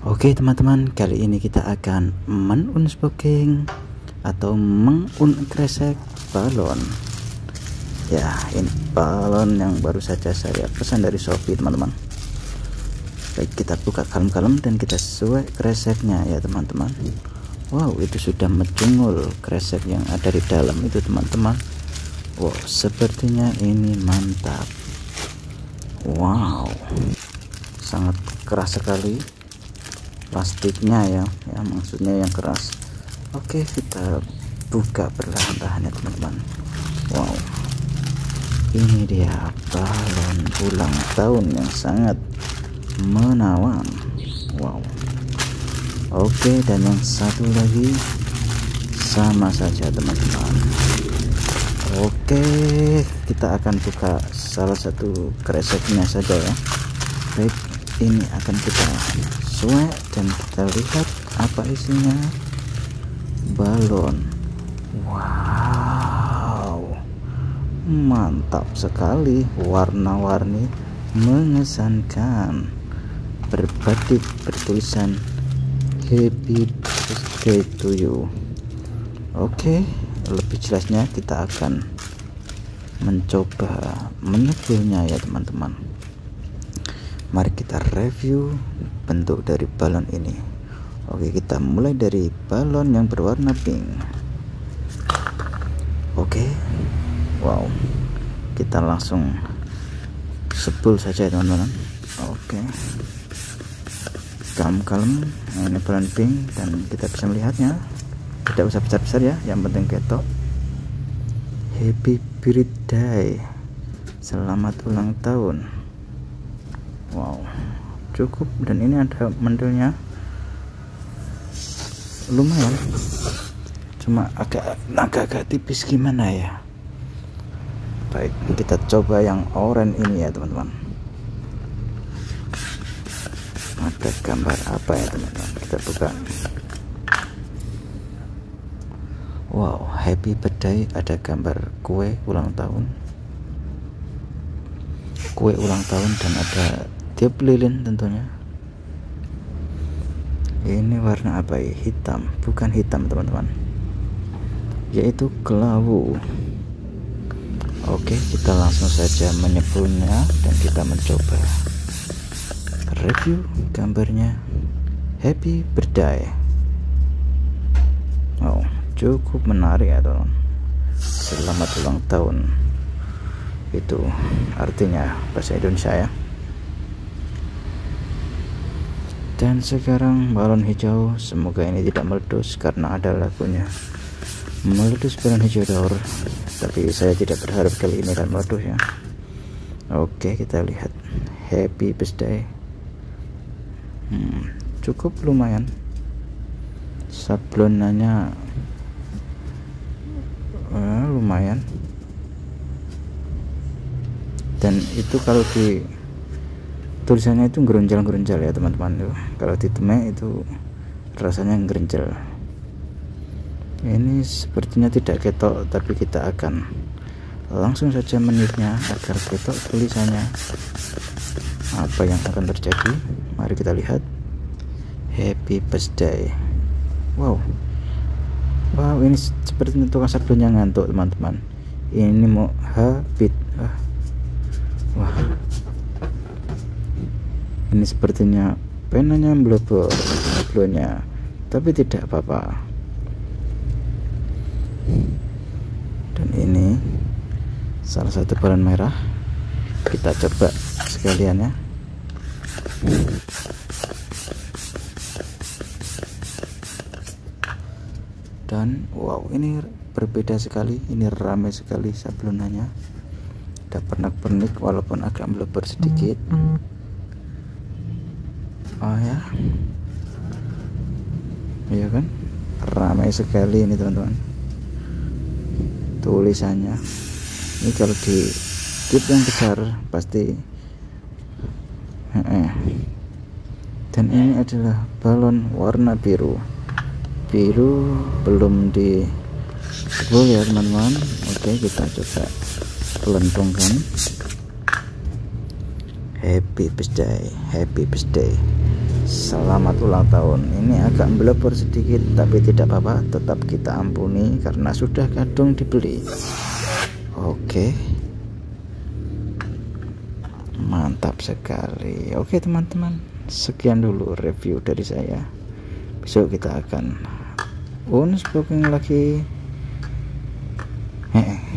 Oke teman-teman, kali ini kita akan men-unboxing atau meng-unkresek balon. Ya, ini balon yang baru saja saya pesan dari Shopee teman-teman. Baik, kita buka kalem-kalem dan kita sesuai kreseknya ya teman-teman. Wow, itu sudah mencungul kresek yang ada di dalam itu teman-teman. Wow, sepertinya ini mantap. Wow, sangat keras sekali plastiknya ya, maksudnya yang keras. Oke, kita buka perlahan-lahan ya teman-teman. Wow, ini dia balon ulang tahun yang sangat menawan. Wow. Oke, dan yang satu lagi sama saja teman-teman. Oke, kita akan buka salah satu kreseknya saja ya. Baik, ini akan kita suek dan kita lihat apa isinya. Balon. Wow, mantap sekali, warna-warni mengesankan, berbatik bertulisan Happy Birthday to you. Oke, lebih jelasnya kita akan mencoba menyebulnya ya teman-teman. Mari kita review bentuk dari balon ini. Oke, kita mulai dari balon yang berwarna pink. Oke, wow, kita langsung sebul saja ya teman-teman. Oke, kalem-kalem. Nah, ini balon pink dan kita bisa melihatnya, tidak usah besar-besar ya, yang penting ketok. Happy birthday, selamat ulang tahun. Wow, cukup, dan ini ada mantelnya, lumayan, cuma agak tipis gimana ya. Baik, kita coba yang oranye ini ya teman-teman. Ada gambar apa ya teman-teman, kita buka. Wow, happy birthday, ada gambar kue ulang tahun, dan ada tiup lilin tentunya. Ini warna apa ya? Hitam, bukan hitam teman-teman, yaitu kelabu. Oke, kita langsung saja menyebulnya dan kita mencoba review gambarnya. Happy birthday. Oh, cukup menarik ya teman. Selamat ulang tahun, itu artinya bahasa Indonesia ya. Dan sekarang balon hijau, semoga ini tidak meletus karena ada lagunya meletus balon hijau daur, tapi saya tidak berharap kali ini akan meletus ya. Oke, kita lihat happy birthday. Cukup lumayan, sablonannya lumayan, dan itu kalau di tulisannya itu geronjal-geronjal ya teman-teman. Kalau ditemek itu rasanya geronjal. Ini sepertinya tidak ketok, tapi kita akan langsung saja meniupnya agar ketok tulisannya. Apa yang akan terjadi? Mari kita lihat. Happy birthday. Wow, ini seperti tukang sablonnya ngantuk teman-teman. Ini mau habit. Wah, ini sepertinya penanya melebur sablonnya, tapi tidak apa-apa. Dan ini salah satu balon merah, kita coba sekalian ya. Dan wow, ini berbeda sekali, ini ramai sekali sablonannya, ada pernak-pernik walaupun agak melebur sedikit. Oh ya, iya kan, ramai sekali ini teman-teman tulisannya. Ini kalau di tip yang besar pasti. Dan ini adalah balon warna biru belum dijebol ya teman-teman. Oke, kita coba pelentungkan. Happy birthday, Selamat ulang tahun. Ini agak melebur sedikit tapi tidak apa-apa, tetap kita ampuni karena sudah kadung dibeli. Oke, mantap sekali. Oke teman-teman, sekian dulu review dari saya. Besok kita akan unboxing lagi.